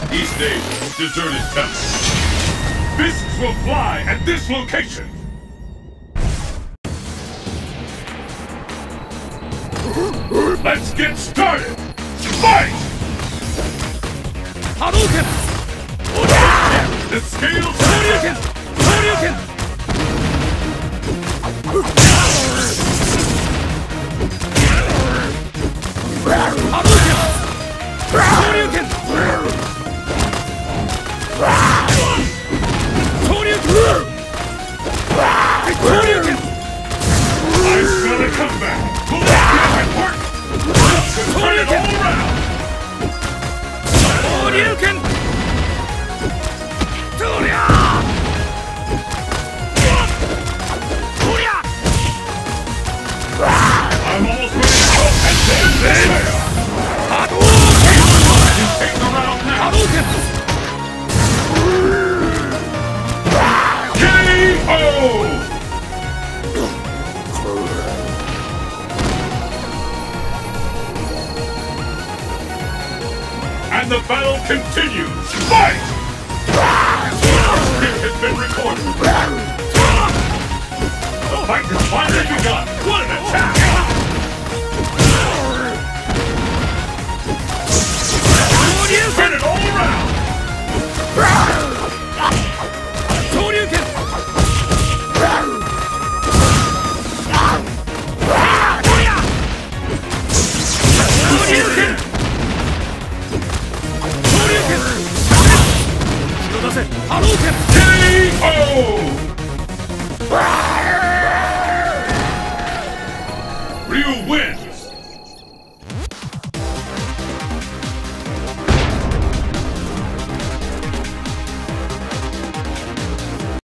East Asia's deserted temple. Fists will fly at this location. Let's get started! Fight! Hadouken! The scales Hadouken! Hadouken! Hadouken! I'm gonna come back! Will that be work? Turn it all around! I'm almost ready to go, and then there! You take the round now! KO! And the battle continues! Fight! It has been recorded! The fight has finally begun! What an attack! Turn it all around! KO!